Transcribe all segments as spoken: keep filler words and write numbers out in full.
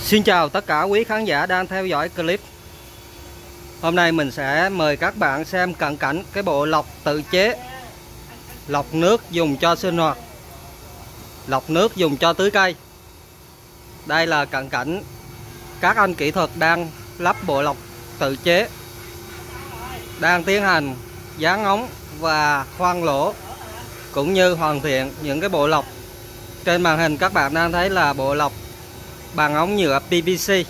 Xin chào tất cả quý khán giả đang theo dõi clip. Hôm nay mình sẽ mời các bạn xem cận cảnh cái bộ lọc tự chế, lọc nước dùng cho sinh hoạt, lọc nước dùng cho tưới cây. Đây là cận cảnh các anh kỹ thuật đang lắp bộ lọc tự chế, đang tiến hành dán ống và khoan lỗ cũng như hoàn thiện những cái bộ lọc. Trên màn hình các bạn đang thấy là bộ lọc bằng ống nhựa pê vê xê.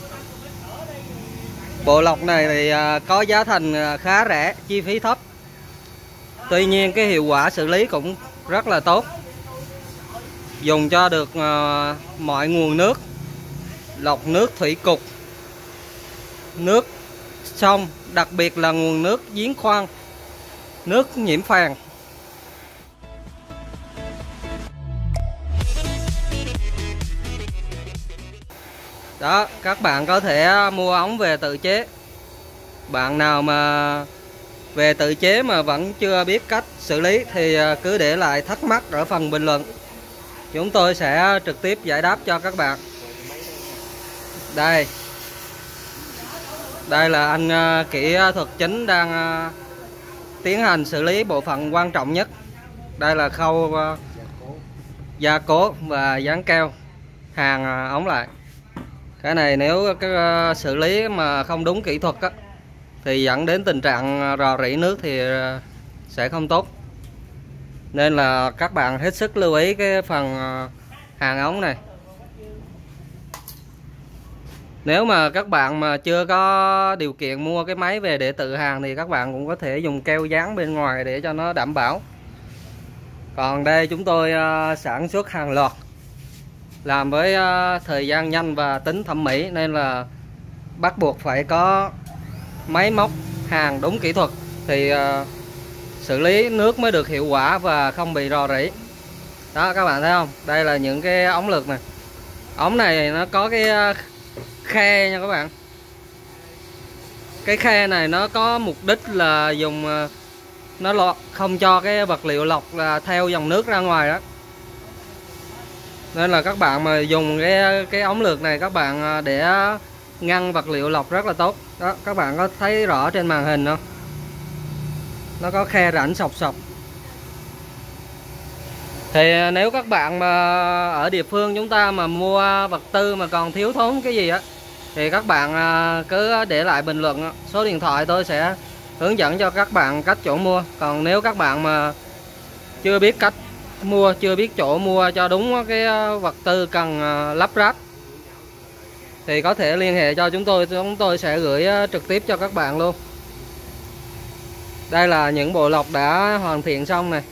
Bộ lọc này thì có giá thành khá rẻ, chi phí thấp. Tuy nhiên cái hiệu quả xử lý cũng rất là tốt, dùng cho được mọi nguồn nước, lọc nước thủy cục, nước sông, đặc biệt là nguồn nước giếng khoan, nước nhiễm phèn. Đó, các bạn có thể mua ống về tự chế. Bạn nào mà về tự chế mà vẫn chưa biết cách xử lý thì cứ để lại thắc mắc ở phần bình luận, chúng tôi sẽ trực tiếp giải đáp cho các bạn. Đây Đây là anh kỹ thuật chính đang tiến hành xử lý bộ phận quan trọng nhất. Đây là khâu gia cố và dán keo hàng ống lại. Cái này nếu cái xử lý mà không đúng kỹ thuật á, thì dẫn đến tình trạng rò rỉ nước thì sẽ không tốt. Nên là các bạn hết sức lưu ý cái phần hàng ống này. Nếu mà các bạn mà chưa có điều kiện mua cái máy về để tự hàn thì các bạn cũng có thể dùng keo dán bên ngoài để cho nó đảm bảo. Còn đây chúng tôi sản xuất hàng loạt, làm với thời gian nhanh và tính thẩm mỹ, nên là bắt buộc phải có máy móc hàng đúng kỹ thuật thì uh, xử lý nước mới được hiệu quả và không bị rò rỉ. Đó, các bạn thấy không? Đây là những cái ống lược này. Ống này nó có cái khe nha các bạn. Cái khe này nó có mục đích là dùng uh, nó lọt, không cho cái vật liệu lọc là theo dòng nước ra ngoài đó. Nên là các bạn mà dùng cái cái ống lược này, các bạn để ngăn vật liệu lọc rất là tốt. Đó, các bạn có thấy rõ trên màn hình không? Nó có khe rãnh sọc sọc. Thì nếu các bạn mà ở địa phương chúng ta mà mua vật tư mà còn thiếu thốn cái gì á, thì các bạn cứ để lại bình luận, số điện thoại tôi sẽ hướng dẫn cho các bạn cách chỗ mua. Còn nếu các bạn mà chưa biết cách mua, chưa biết chỗ mua cho đúng cái vật tư cần lắp ráp thì có thể liên hệ cho chúng tôi, chúng tôi sẽ gửi trực tiếp cho các bạn luôn. Đây là những bộ lọc đã hoàn thiện xong này.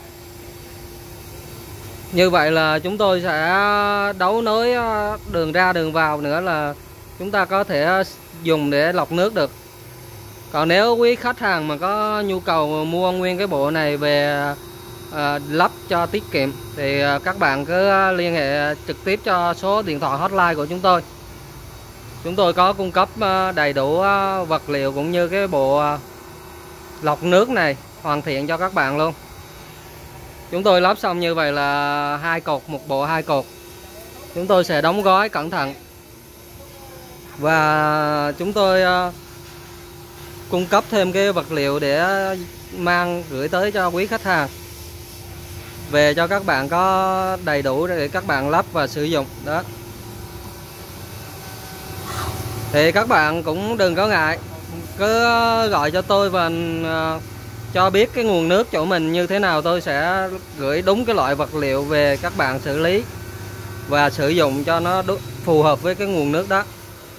Như vậy là chúng tôi sẽ đấu nối đường ra đường vào nữa, là chúng ta có thể dùng để lọc nước được. Còn nếu quý khách hàng mà có nhu cầu mua nguyên cái bộ này về À, lắp cho tiết kiệm thì à, các bạn cứ liên hệ trực tiếp cho số điện thoại hotline của chúng tôi. Chúng tôi có cung cấp à, đầy đủ à, vật liệu cũng như cái bộ à, lọc nước này hoàn thiện cho các bạn luôn. Chúng tôi lắp xong như vậy là hai cột, một bộ hai cột. Chúng tôi sẽ đóng gói cẩn thận và chúng tôi à, cung cấp thêm cái vật liệu để mang gửi tới cho quý khách hàng, về cho các bạn có đầy đủ để các bạn lắp và sử dụng. Đó, thì các bạn cũng đừng có ngại, cứ gọi cho tôi và cho biết cái nguồn nước chỗ mình như thế nào, tôi sẽ gửi đúng cái loại vật liệu về các bạn xử lý và sử dụng cho nó phù hợp với cái nguồn nước đó.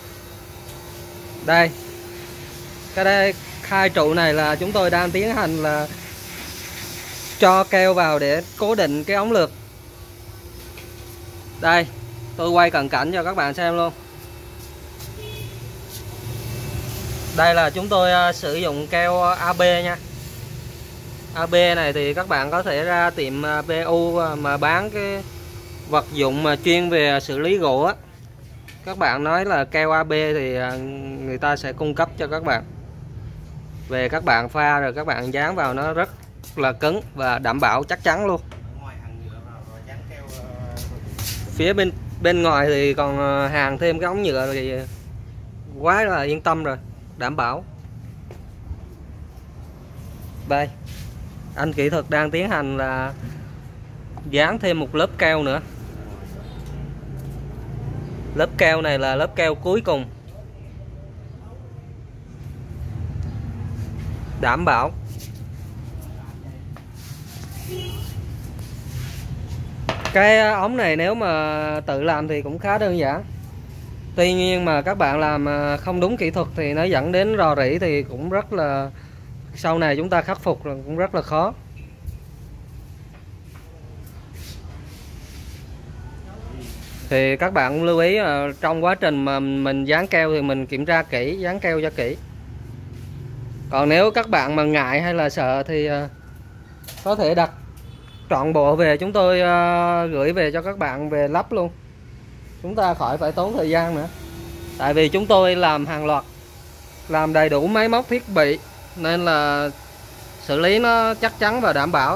Đây, cái đây hai trụ này là chúng tôi đang tiến hành là cho keo vào để cố định cái ống lược. Đây, tôi quay cận cảnh cho các bạn xem luôn. Đây là chúng tôi sử dụng keo a bê nha. a bê này thì các bạn có thể ra tiệm pê u mà bán cái vật dụng mà chuyên về xử lý gỗ á. Các bạn nói là keo a bê thì người ta sẽ cung cấp cho các bạn. Về các bạn pha rồi các bạn dán vào nó rất là cứng và đảm bảo chắc chắn luôn. Phía bên bên ngoài thì còn hàng thêm cái ống nhựa thì quá là yên tâm rồi, đảm bảo. Đây, anh kỹ thuật đang tiến hành là dán thêm một lớp keo nữa. Lớp keo này là lớp keo cuối cùng, đảm bảo. Cái ống này nếu mà tự làm thì cũng khá đơn giản. Tuy nhiên mà các bạn làm không đúng kỹ thuật thì nó dẫn đến rò rỉ thì cũng rất là, sau này chúng ta khắc phục là cũng rất là khó. Thì các bạn cũng lưu ý trong quá trình mà mình dán keo thì mình kiểm tra kỹ, dán keo cho kỹ. Còn nếu các bạn mà ngại hay là sợ thì có thể đặt trọn bộ về, chúng tôi gửi về cho các bạn về lắp luôn. Chúng ta khỏi phải tốn thời gian nữa. Tại vì chúng tôi làm hàng loạt, làm đầy đủ máy móc thiết bị nên là xử lý nó chắc chắn và đảm bảo.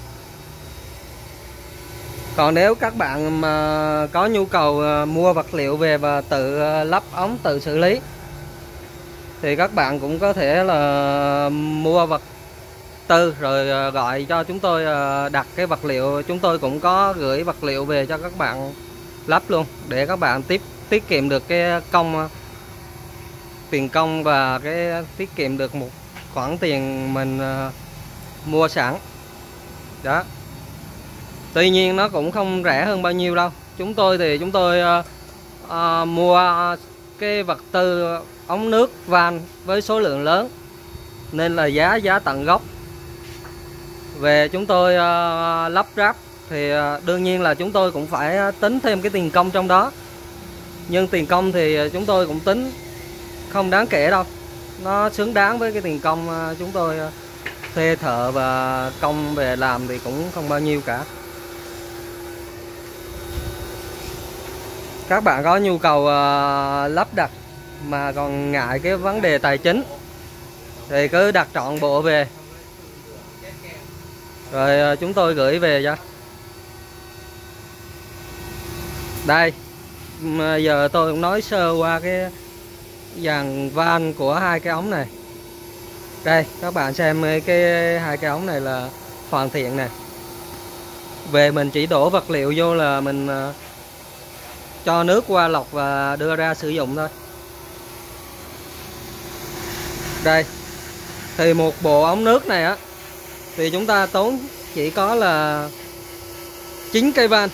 Còn nếu các bạn mà có nhu cầu mua vật liệu về và tự lắp ống, tự xử lý thì các bạn cũng có thể là mua vật tư rồi gọi cho chúng tôi đặt cái vật liệu. Chúng tôi cũng có gửi vật liệu về cho các bạn lắp luôn, để các bạn tiếp tiết kiệm được cái công, tiền công và cái tiết kiệm được một khoản tiền mình mua sẵn đó. Tuy nhiên nó cũng không rẻ hơn bao nhiêu đâu. Chúng tôi thì chúng tôi uh, uh, mua cái vật tư ống nước van với số lượng lớn nên là giá giá tận gốc. Về chúng tôi uh, lắp ráp thì uh, đương nhiên là chúng tôi cũng phải tính thêm cái tiền công trong đó. Nhưng tiền công thì chúng tôi cũng tính không đáng kể đâu, nó xứng đáng với cái tiền công uh, chúng tôi uh, thuê thợ và công về làm thì cũng không bao nhiêu cả. Các bạn có nhu cầu uh, lắp đặt mà còn ngại cái vấn đề tài chính thì cứ đặt trọn bộ về rồi uh, chúng tôi gửi về cho. Đây, giờ tôi cũng nói sơ qua cái dàn van của hai cái ống này. Đây, các bạn xem cái hai cái ống này là hoàn thiện nè. Về mình chỉ đổ vật liệu vô là mình uh, cho nước qua lọc và đưa ra sử dụng thôi. Đây, thì một bộ ống nước này á thì chúng ta tốn chỉ có là chín cây van,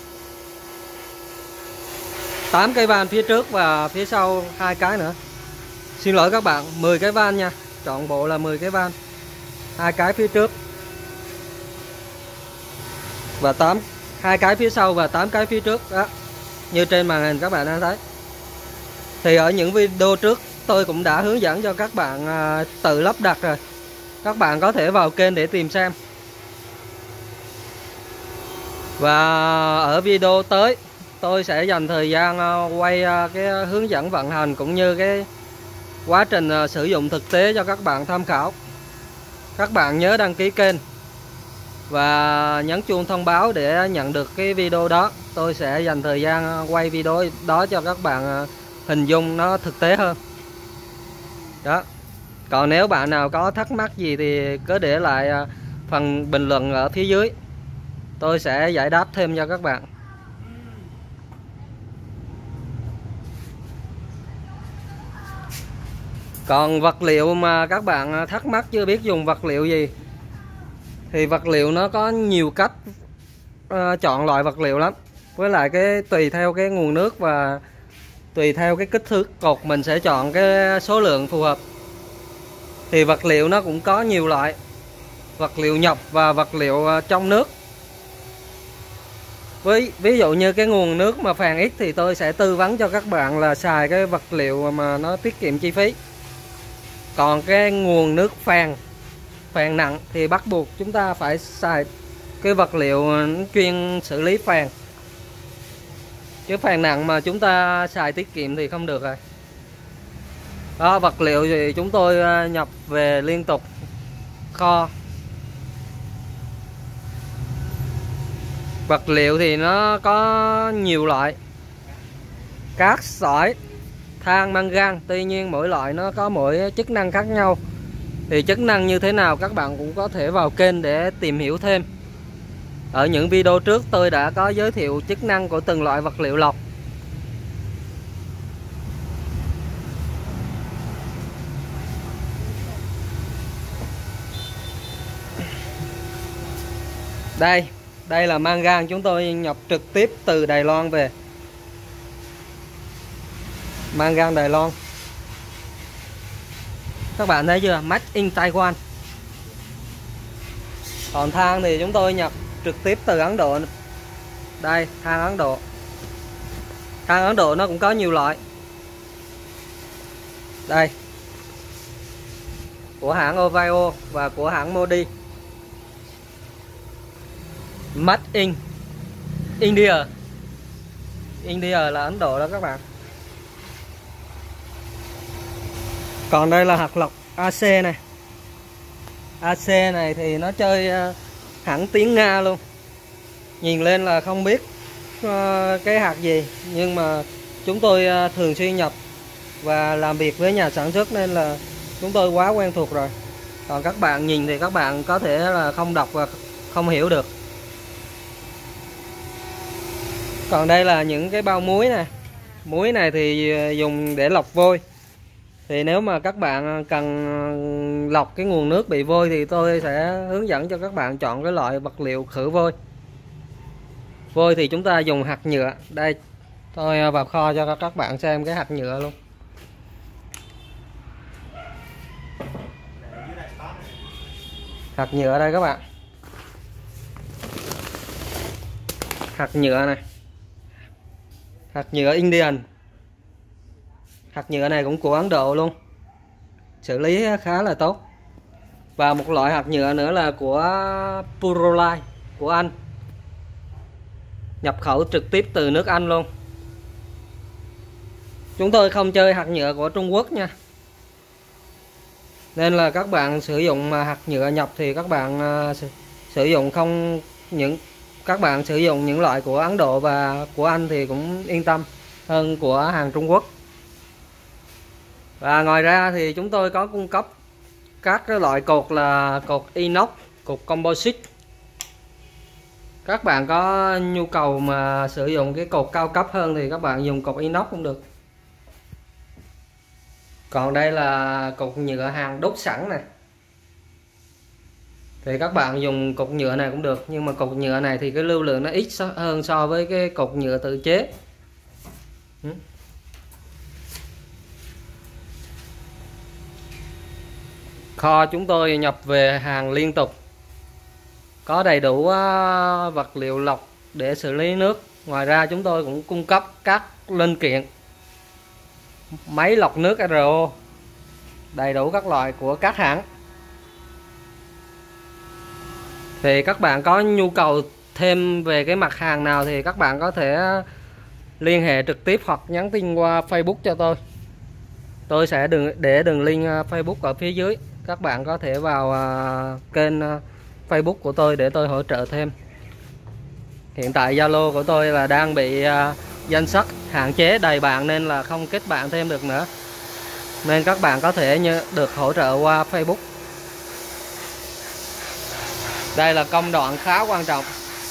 tám cây van phía trước và phía sau hai cái nữa. Xin lỗi các bạn, mười cái van nha, trọn bộ là mười cái van, hai cái phía trước và tám, hai cái phía sau và tám cái phía trước đó, như trên màn hình các bạn đang thấy. Thì ở những video trước tôi cũng đã hướng dẫn cho các bạn à, tự lắp đặt rồi. Các bạn có thể vào kênh để tìm xem. Và ở video tới tôi sẽ dành thời gian à, quay à, cái hướng dẫn vận hành cũng như cái quá trình à, sử dụng thực tế cho các bạn tham khảo. Các bạn nhớ đăng ký kênh và nhấn chuông thông báo để nhận được cái video đó. Tôi sẽ dành thời gian quay video đó cho các bạn hình dung nó thực tế hơn đó. Còn nếu bạn nào có thắc mắc gì thì cứ để lại phần bình luận ở phía dưới, tôi sẽ giải đáp thêm cho các bạn. Còn vật liệu mà các bạn thắc mắc chưa biết dùng vật liệu gì thì vật liệu nó có nhiều cách uh, chọn loại vật liệu lắm. Với lại cái tùy theo cái nguồn nước và tùy theo cái kích thước cột mình sẽ chọn cái số lượng phù hợp. Thì vật liệu nó cũng có nhiều loại, vật liệu nhập và vật liệu trong nước. Với ví dụ như cái nguồn nước mà phèn ít thì tôi sẽ tư vấn cho các bạn là xài cái vật liệu mà nó tiết kiệm chi phí. Còn cái nguồn nước phèn phèn nặng thì bắt buộc chúng ta phải xài cái vật liệu chuyên xử lý phèn. Chứ phèn nặng mà chúng ta xài tiết kiệm thì không được rồi. Đó, vật liệu thì chúng tôi nhập về liên tục kho. Vật liệu thì nó có nhiều loại, cát, sỏi, than, mangan. Tuy nhiên mỗi loại nó có mỗi chức năng khác nhau. Thì chức năng như thế nào các bạn cũng có thể vào kênh để tìm hiểu thêm. Ở những video trước tôi đã có giới thiệu chức năng của từng loại vật liệu lọc. Đây, đây là mangan chúng tôi nhập trực tiếp từ Đài Loan về. Mangan Đài Loan. Các bạn thấy chưa? Made in Taiwan. Còn than thì chúng tôi nhập trực tiếp từ Ấn Độ. Đây, than Ấn Độ. Than Ấn Độ nó cũng có nhiều loại. Đây, của hãng Ovio và của hãng Modi. Made in India. India là Ấn Độ đó các bạn. Còn đây là hạt lọc a xê này. a xê này thì nó chơi hẳn tiếng Nga luôn. Nhìn lên là không biết cái hạt gì, nhưng mà chúng tôi thường xuyên nhập và làm việc với nhà sản xuất nên là chúng tôi quá quen thuộc rồi. Còn các bạn nhìn thì các bạn có thể là không đọc và không hiểu được. Còn đây là những cái bao muối này. Muối này thì dùng để lọc vôi. Thì nếu mà các bạn cần lọc cái nguồn nước bị vôi thì tôi sẽ hướng dẫn cho các bạn chọn cái loại vật liệu khử vôi. Vôi thì chúng ta dùng hạt nhựa. Đây, tôi vào kho cho các bạn xem cái hạt nhựa luôn. Hạt nhựa đây các bạn. Hạt nhựa này. Hạt nhựa Indian. Hạt nhựa này cũng của Ấn Độ luôn. Xử lý khá là tốt. Và một loại hạt nhựa nữa là của Purolite của Anh. Nhập khẩu trực tiếp từ nước Anh luôn. Chúng tôi không chơi hạt nhựa của Trung Quốc nha. Nên là các bạn sử dụng hạt nhựa nhập thì các bạn sử dụng không những các bạn sử dụng những loại của Ấn Độ và của Anh thì cũng yên tâm hơn của hàng Trung Quốc. Và ngoài ra thì chúng tôi có cung cấp các cái loại cột là cột inox, cột composite. Các bạn có nhu cầu mà sử dụng cái cột cao cấp hơn thì các bạn dùng cột inox cũng được. Còn đây là cột nhựa hàng đốt sẵn này. Thì các bạn dùng cột nhựa này cũng được, nhưng mà cột nhựa này thì cái lưu lượng nó ít hơn so với cái cột nhựa tự chế. Kho chúng tôi nhập về hàng liên tục, có đầy đủ vật liệu lọc để xử lý nước. Ngoài ra chúng tôi cũng cung cấp các linh kiện, máy lọc nước rờ o, đầy đủ các loại của các hãng. Thì các bạn có nhu cầu thêm về cái mặt hàng nào thì các bạn có thể liên hệ trực tiếp hoặc nhắn tin qua Facebook cho tôi. Tôi sẽ để đường link Facebook ở phía dưới. Các bạn có thể vào kênh Facebook của tôi để tôi hỗ trợ thêm. Hiện tại Zalo của tôi là đang bị danh sách hạn chế đầy bạn nên là không kết bạn thêm được nữa. Nên các bạn có thể như được hỗ trợ qua Facebook. Đây là công đoạn khá quan trọng.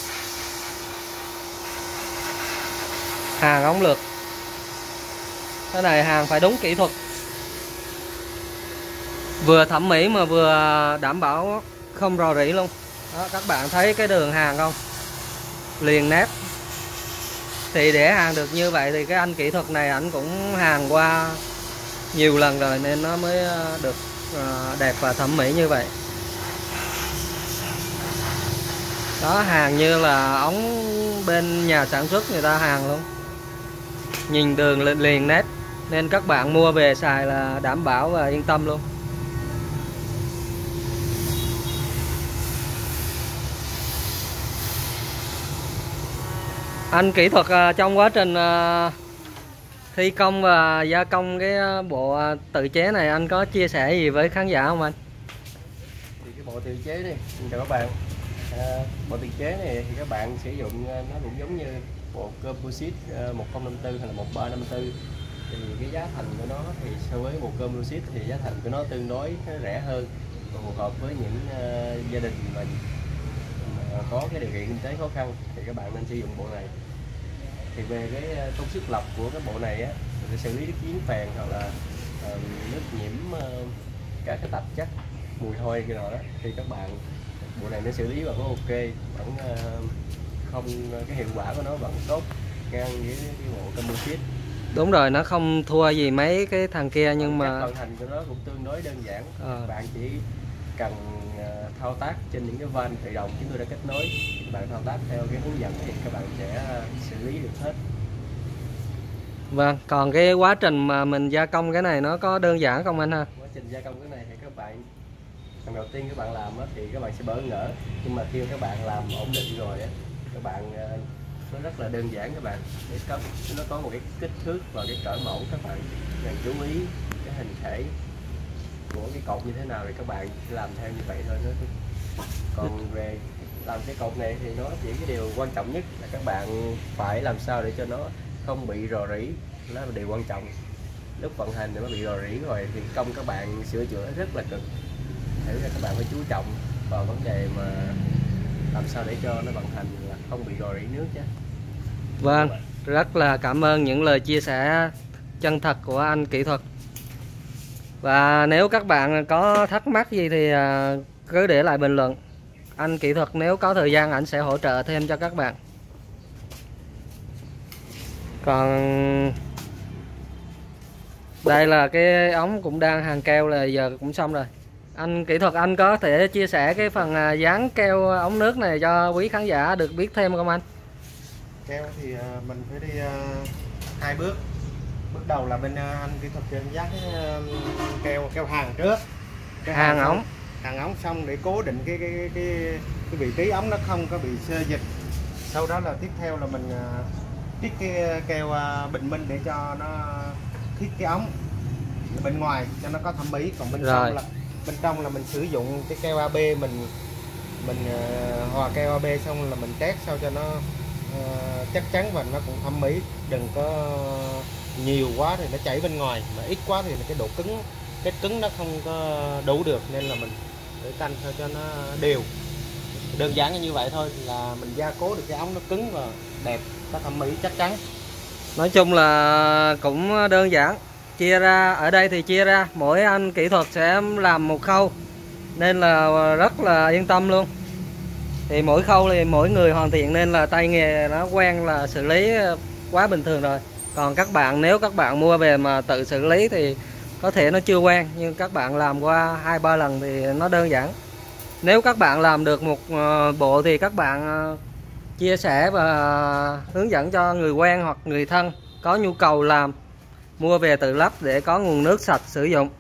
Hàng ống lược. Cái này hàng phải đúng kỹ thuật. Vừa thẩm mỹ mà vừa đảm bảo không rò rỉ luôn. Đó, các bạn thấy cái đường hàng không? Liền nét. Thì để hàng được như vậy thì cái anh kỹ thuật này ảnh cũng hàng qua nhiều lần rồi nên nó mới được đẹp và thẩm mỹ như vậy. Đó, hàng như là ống bên nhà sản xuất người ta hàng luôn. Nhìn đường liền, liền nét. Nên các bạn mua về xài là đảm bảo và yên tâm luôn. Anh kỹ thuật trong quá trình thi công và gia công cái bộ tự chế này, anh có chia sẻ gì với khán giả không anh? Thì cái bộ tự chế này, xin chào các bạn. À, bộ tự chế này thì các bạn sử dụng nó cũng giống như bộ composite một không năm tư hay là một ba năm tư thì cái giá thành của nó thì so với bộ composite thì giá thành của nó tương đối rẻ hơn và phù hợp với những uh, gia đình mà uh, có cái điều kiện kinh tế khó khăn thì các bạn nên sử dụng bộ này. Thì về cái công suất lọc của cái bộ này á, để xử lý nước giếng phèn hoặc là uh, nước nhiễm uh, các cái tạp chất mùi hôi cái đó, đó thì các bạn bộ này nó xử lý vẫn ok, vẫn uh, không, cái hiệu quả của nó vẫn tốt ngang với cái bộ composite. Đúng rồi, nó không thua gì mấy cái thằng kia nhưng mà cách vận hành của nó cũng tương đối đơn giản. À. Bạn chỉ cần uh, thao tác trên những cái van tự động chúng tôi đã kết nối, bạn thao tác theo cái hướng dẫn thì các bạn sẽ uh, xử lý được hết. Vâng, còn cái quá trình mà mình gia công cái này nó có đơn giản không anh ha? Quá trình gia công cái này thì các bạn, lần đầu tiên các bạn làm á, thì các bạn sẽ bỡ ngỡ, nhưng mà khi các bạn làm ổn định rồi á, các bạn uh, nó rất là đơn giản các bạn. Để cấp nó có một cái kích thước và cái cỡ mẫu, các bạn cần chú ý cái hình thể của cái cột như thế nào thì các bạn làm theo như vậy thôi. Nó còn về làm cái cột này thì nó chỉ cái điều quan trọng nhất là các bạn phải làm sao để cho nó không bị rò rỉ, đó là điều quan trọng. Lúc vận hành thì nó bị rò rỉ rồi thì công các bạn sửa chữa rất là cực. Thế là các bạn phải chú trọng vào vấn đề mà làm sao để cho nó vận hành là không bị rò rỉ nước chứ. Vâng, rất là cảm ơn những lời chia sẻ chân thật của anh kỹ thuật. Và nếu các bạn có thắc mắc gì thì cứ để lại bình luận. Anh kỹ thuật nếu có thời gian anh sẽ hỗ trợ thêm cho các bạn. Còn đây là cái ống cũng đang hàng keo, là giờ cũng xong rồi. Anh kỹ thuật, anh có thể chia sẻ cái phần dán keo ống nước này cho quý khán giả được biết thêm không anh? Keo thì mình phải đi hai bước. Bước đầu là bên anh kỹ thuật trên dán cái keo keo hàng trước. Cái hàng, hàng ống. Hàng ống xong để cố định cái cái cái cái, cái vị trí ống nó không có bị xê dịch. Sau đó là tiếp theo là mình tiết cái keo bình minh để cho nó thiết cái ống bên ngoài cho nó có thẩm mỹ, còn bên trong là bên trong là mình sử dụng cái keo a bê, mình mình uh, hòa keo a bê xong là mình test sao cho nó uh, chắc chắn và nó cũng thẩm mỹ. Đừng có nhiều quá thì nó chảy bên ngoài, mà ít quá thì cái độ cứng, cái cứng nó không có đủ được, nên là mình để canh sao cho nó đều. Đơn giản như vậy thôi là mình gia cố được cái ống nó cứng và đẹp, có thẩm mỹ chắc chắn. Nói chung là cũng đơn giản. Chia ra ở đây thì chia ra mỗi anh kỹ thuật sẽ làm một khâu nên là rất là yên tâm luôn. Thì mỗi khâu thì mỗi người hoàn thiện nên là tay nghề nó quen là xử lý quá bình thường rồi. Còn các bạn nếu các bạn mua về mà tự xử lý thì có thể nó chưa quen, nhưng các bạn làm qua hai ba lần thì nó đơn giản. Nếu các bạn làm được một bộ thì các bạn chia sẻ và hướng dẫn cho người quen hoặc người thân có nhu cầu làm, mua về tự lắp để có nguồn nước sạch sử dụng.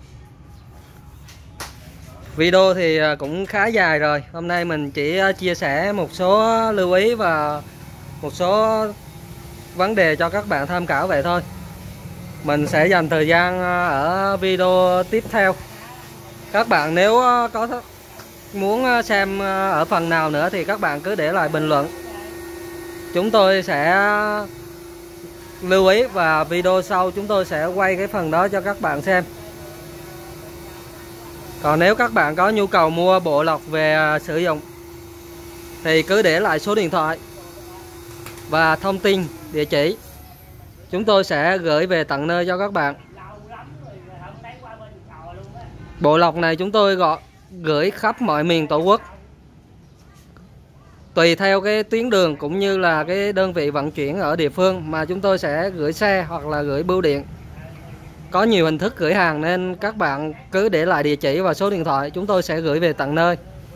Video thì cũng khá dài rồi, hôm nay mình chỉ chia sẻ một số lưu ý và một số vấn đề cho các bạn tham khảo vậy thôi. Mình sẽ dành thời gian ở video tiếp theo. Các bạn nếu có muốn xem ở phần nào nữa thì các bạn cứ để lại bình luận. Chúng tôi sẽ lưu ý và video sau chúng tôi sẽ quay cái phần đó cho các bạn xem. Còn nếu các bạn có nhu cầu mua bộ lọc về sử dụng thì cứ để lại số điện thoại và thông tin địa chỉ, chúng tôi sẽ gửi về tận nơi cho các bạn. Bộ lọc này chúng tôi gọi gửi khắp mọi miền Tổ quốc, tùy theo cái tuyến đường cũng như là cái đơn vị vận chuyển ở địa phương mà chúng tôi sẽ gửi xe hoặc là gửi bưu điện. Có nhiều hình thức gửi hàng nên các bạn cứ để lại địa chỉ và số điện thoại, chúng tôi sẽ gửi về tận nơi.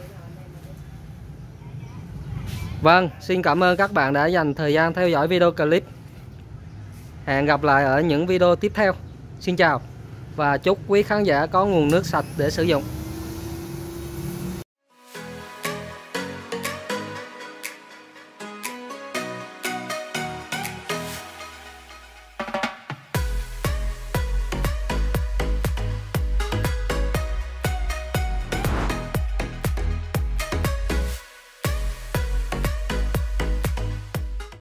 Vâng, xin cảm ơn các bạn đã dành thời gian theo dõi video clip. Hẹn gặp lại ở những video tiếp theo. Xin chào và chúc quý khán giả có nguồn nước sạch để sử dụng.